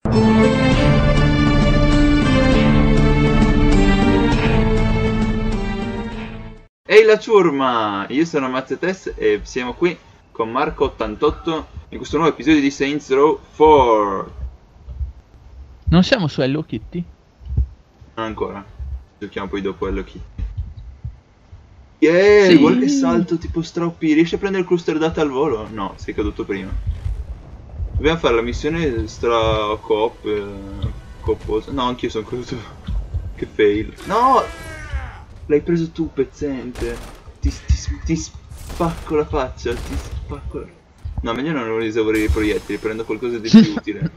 Ehi la ciurma! Io sono Mazzetes e siamo qui con Marco88 in questo nuovo episodio di Saints Row 4. Non siamo su Hello Kitty? Non ancora. Giochiamo poi dopo Hello Kitty. Yeah, Sì. guarda che salto tipo strauppi. Riesci a prendere il cluster data al volo? No, sei caduto prima. Dobbiamo fare la missione stra coop. No, anch'io sono caduto. Che fail. No! L'hai preso tu, pezzente. Ti spacco la faccia. Ti spacco la... No, meglio non esaurire i proiettili. Prendo qualcosa di più utile.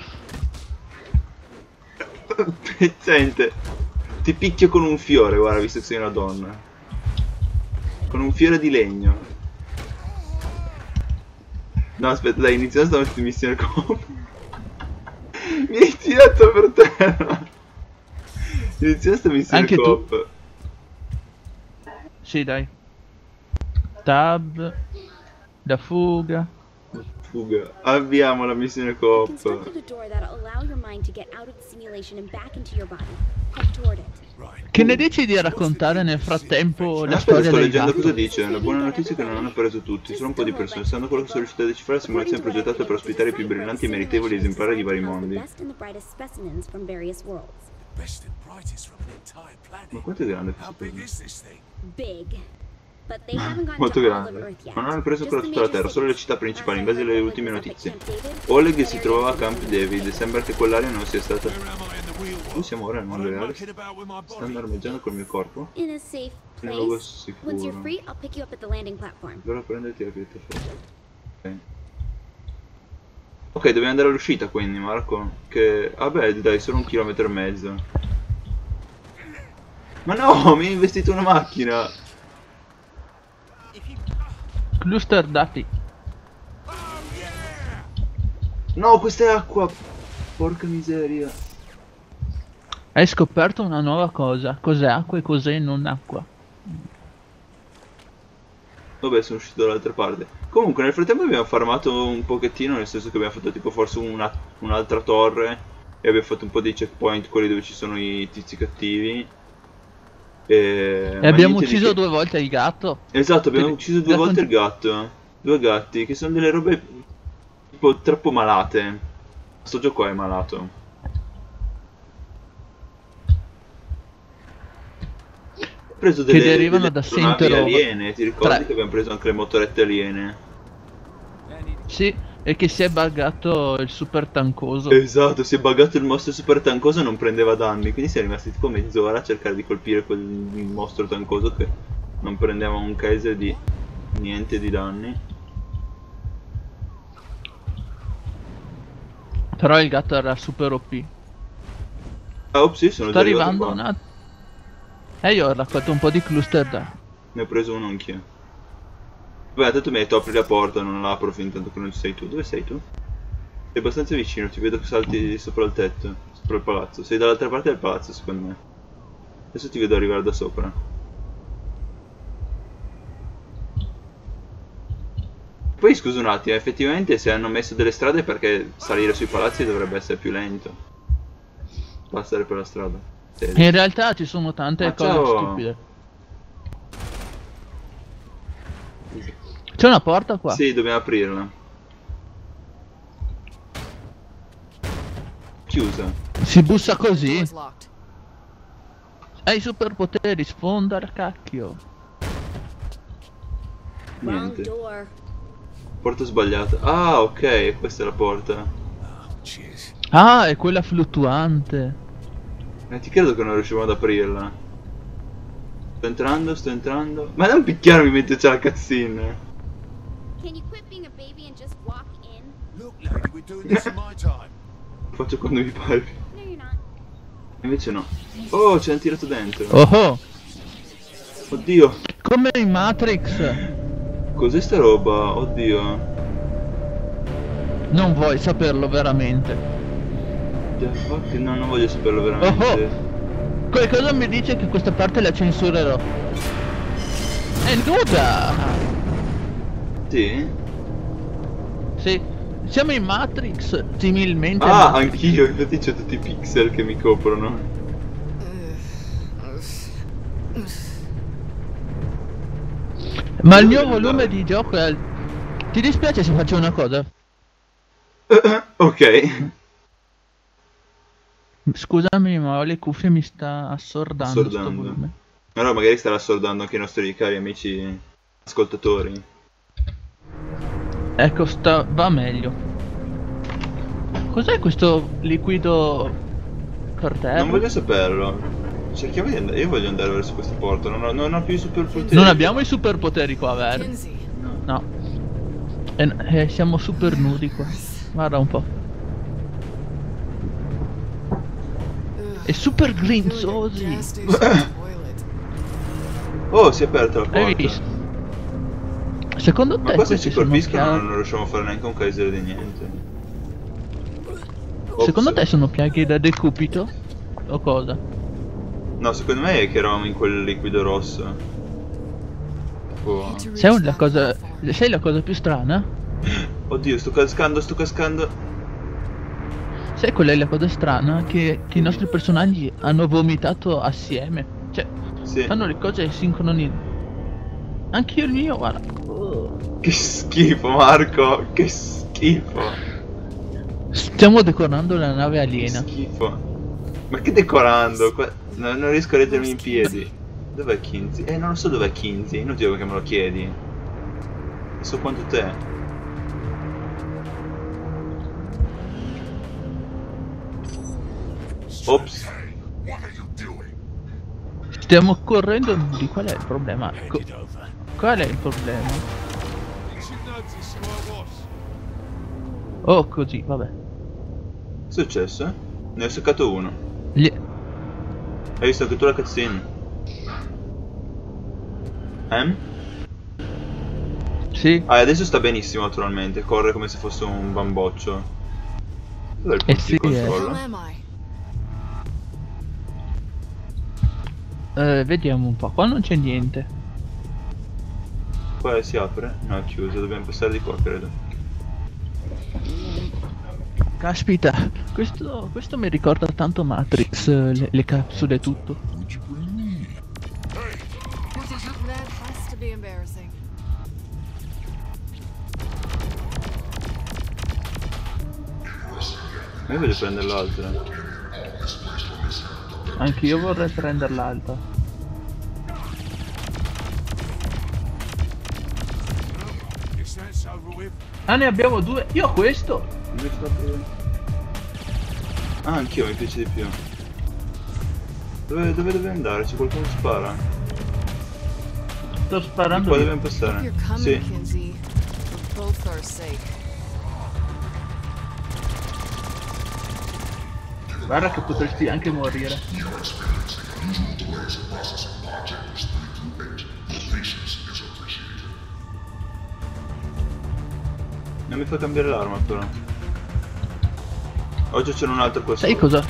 Pezzente. Ti picchio con un fiore, guarda, visto che sei una donna. Con un fiore di legno. No, aspetta, dai, iniziamo questa missione coop. Mi hai tirato per terra. Iniziamo questa missione Anche coop. tu? Sì, dai. Tab. Da fuga. Fuga. Avviamo la missione coop. Che ne dici di raccontare nel frattempo la Aspetta, storia sto del leggendo gatto? cosa dice. La buona notizia è che non hanno preso tutti, solo un po' di persone. Stando quello che sono riuscito a decifrare, la simulazione è progettata per ospitare i più brillanti e meritevoli esemplari di vari mondi. Ma quanto è grande questo coso? Molto grande. Ma non hanno preso ancora tutta la terra, solo le città principali, in base alle ultime notizie. Oleg si trovava a Camp David e sembra che quell'area non sia stata... Noi siamo ora nel mondo reale. Stanno armeggiando col mio corpo. In un luogo sicuro. Dovrò prenderti la piattaforma. Ok. Ok, dobbiamo andare all'uscita quindi, Marco. Che... vabbè, dai, solo 1,5 chilometri. Ma no, mi hai investito una macchina! Cluster dati. No, questa è acqua! Porca miseria. Hai scoperto una nuova cosa. Cos'è acqua e cos'è non acqua. Vabbè, sono uscito dall'altra parte. Comunque, nel frattempo abbiamo farmato un pochettino, nel senso che abbiamo fatto tipo forse un'altra torre. E abbiamo fatto un po' di checkpoint, quelli dove ci sono i tizi cattivi. E abbiamo ucciso 2 volte il gatto. Esatto, abbiamo ucciso 2 volte il gatto. 2 gatti, che sono delle robe tipo troppo malate. Sto gioco è malato. Ho preso delle, Che derivano da navi Saints Row aliene, ti ricordi 3. che abbiamo preso anche le motorette aliene? Sì, e che si è buggato il super tancoso. Esatto, si è buggato il mostro super tancoso e non prendeva danni, quindi siamo rimasti tipo mezz'ora a cercare di colpire quel mostro tancoso che non prendeva un case di niente di danni. Però il gatto era super OP. Ah, ops, sì, sono Sto già arrivato arrivando qua. una... E io ho raccolto un po' di cluster dati. Ne ho preso uno anch'io. Vabbè, tanto mi hai detto apri la porta, non l'apro fin tanto che non ci sei tu. Dove sei tu? Sei abbastanza vicino, ti vedo che salti sopra il tetto, sopra il palazzo. Sei dall'altra parte del palazzo, secondo me. Adesso ti vedo arrivare da sopra. Poi scusa un attimo, effettivamente se hanno messo delle strade perché salire sui palazzi dovrebbe essere più lento. Passare per la strada. In realtà ci sono tante cose ciao. stupide. C'è una porta qua? Sì, dobbiamo aprirla. Chiusa. Si bussa così? Hai superpoteri, sfonda cacchio. Niente. Porta sbagliata. Ah, ok, questa è la porta. Ah, è quella fluttuante. Ti credo che non riusciamo ad aprirla. Sto entrando. Ma non picchiarmi mentre c'è la cutscene. Lo faccio quando mi pare. Invece no. Oh, ci hanno tirato dentro. Oh, Oddio. come in Matrix. Cos'è sta roba? Oddio. Non vuoi saperlo veramente. The fuck? No, non voglio saperlo veramente. Qualcosa mi dice che questa parte la censurerò. È nuda! Sì? Sì, Siamo in Matrix, similmente. Ah, anch'io, infatti c'ho tutti i pixel che mi coprono. Ma il mio volume di gioco è... Ti dispiace se faccio una cosa? Ok. Scusami, ma ho le cuffie, mi sta assordando sto Assordando. volume. Allora magari starà assordando anche i nostri cari amici ascoltatori. Ecco, va meglio. Cos'è questo liquido per terra? Non voglio saperlo. Cerchiamo di andare. Io voglio andare verso questa porta. Non ho più i superpoteri. Non abbiamo i superpoteri qua, vero? Kinsey. No. Siamo super nudi qua. Guarda un po'. E super grinzosi. Gas station toilet. Oh, si è aperta la porta. Hai visto? Secondo Ma te qua se questi ci sono colpiscono piaghe? non riusciamo a fare neanche un kaiser di niente. Secondo Ops. te sono piaghe da decupito? O cosa? No, secondo me è che eravamo in quel liquido rosso. Tipo... Sai la cosa più strana? Oddio, sto cascando. Sai qual è la cosa strana? Che i nostri personaggi hanno vomitato assieme. Cioè, Sì. fanno le cose sincroni. Anch'io il mio, guarda. Che schifo, Marco. Che schifo. Stiamo decorando la nave Che aliena. schifo. Ma che decorando? Non riesco a reggermi in piedi. Dov'è Kinsey? Non lo so dov'è Kinsey. Inutile che me lo chiedi. E so quanto te. Ops. Stiamo correndo di qual è il problema? Qual è il problema? Oh, così, vabbè. Che è successo? Ne ho seccato uno. Gli- Hai visto anche tu la cutscene? Sì, Ah, e adesso sta benissimo naturalmente. Corre come se fosse un bamboccio. Dov'è il punto sì, di Where the controllo? hell am I? vediamo un po'. Qua non c'è niente. Qua si apre? No, è chiuso. Dobbiamo passare di qua, credo. Caspita, questo mi ricorda tanto Matrix, le capsule e tutto. That has to be embarrassing. Io voglio prendere l'altra. Anche io vorrei prendere l'altra. Ah, ne abbiamo due. Io ho questo. Ah, anch'io mi piace di più. Dove deve andare? C'è qualcuno che spara? Sto Di sparando qua io. dobbiamo passare. You're coming, Sì. Kinsey. For both our sake. Guarda che potresti anche morire. Non mi fa cambiare l'arma però. Oggi c'è un altro qua Sai sopra. cosa?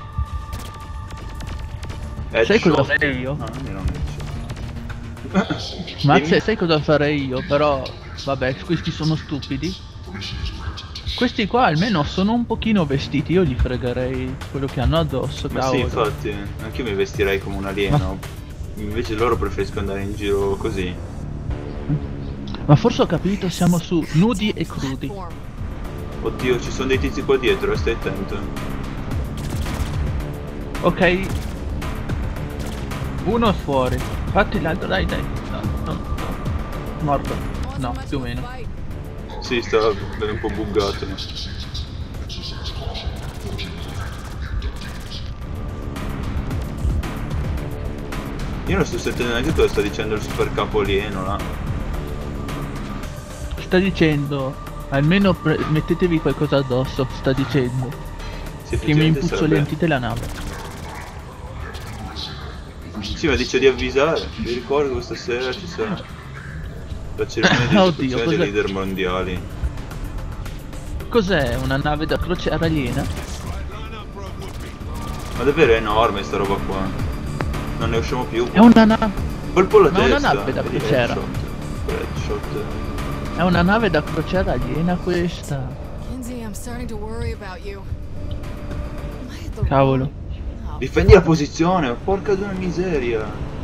Sai cosa Headshot. farei io? No, non era un headshot. Ma Dimmi. sai cosa farei io? Però, vabbè, questi sono stupidi. Questi qua almeno sono un pochino vestiti, io gli fregherei quello che hanno addosso, Ma sì, cavolo. infatti, anche io mi vestirei come un alieno. Invece loro preferiscono andare in giro così. Ma forse ho capito, siamo su nudi e crudi. Platform. Oddio, ci sono dei tizi qua dietro, stai attento. Ok. Uno fuori. Fatti l'altro, dai. No. Morto. No, più o meno. Sì, sta un po' buggato. Io non sto sentendo neanche cosa sta dicendo il super capo alieno là. Sta dicendo, almeno mettetevi qualcosa addosso, sta dicendo. Sì, Che mi effettivamente impuzzolentate la nave. Sì, ma dice di avvisare. Vi ricordo che questa sera ci sarà la cerimonia di Oddio, istituzione dei cos'è? leader mondiali. Cos'è? Una nave da crociera aliena? Ma davvero è enorme sta roba qua. Non ne usciamo più. È una nave. Colpo alla ma è una testa. nave da Vedi, crociera. headshot. È una nave da crociera aliena questa. starting to worry about you. Am I at the Cavolo. wrong- Oh, Difendi la posizione, porca di una miseria.